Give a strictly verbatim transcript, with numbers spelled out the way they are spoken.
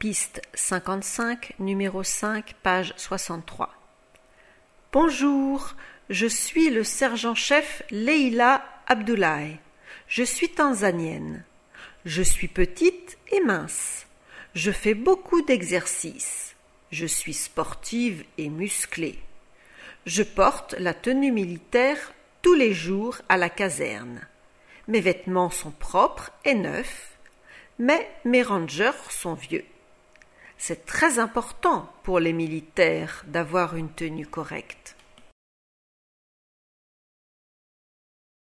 Piste cinquante-cinq, numéro cinq, page soixante-trois. Bonjour, je suis le sergent-chef Leila Abdoulaye. Je suis tanzanienne. Je suis petite et mince. Je fais beaucoup d'exercices. Je suis sportive et musclée. Je porte la tenue militaire tous les jours à la caserne. Mes vêtements sont propres et neufs, mais mes rangers sont vieux. C'est très important pour les militaires d'avoir une tenue correcte.